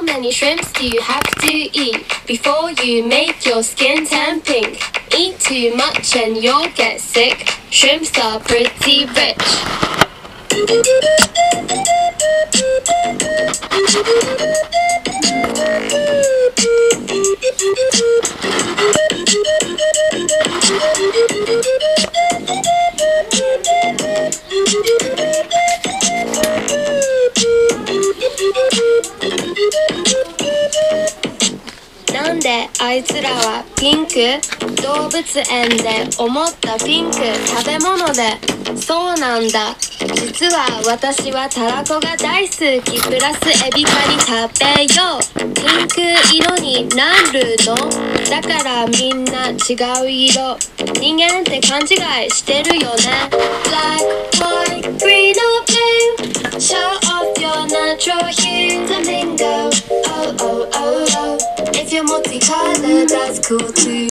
many shrimps do you have to eat before you make your skin turn pink? Eat too much and you'll get sick. Shrimps are pretty rich.なんであいつらはピンク？動物園で思ったピンク食べ物で。そうなんだ。実は私はタラコが大好き。プラスエビカニ食べよう。ピンク色になるの？だからみんな違う色。人間って勘違いしてるよね。Black, white, green or blue. Show off your natural hue. Flamingo, oh oh oh oh. If you're multicolored, that's cool too.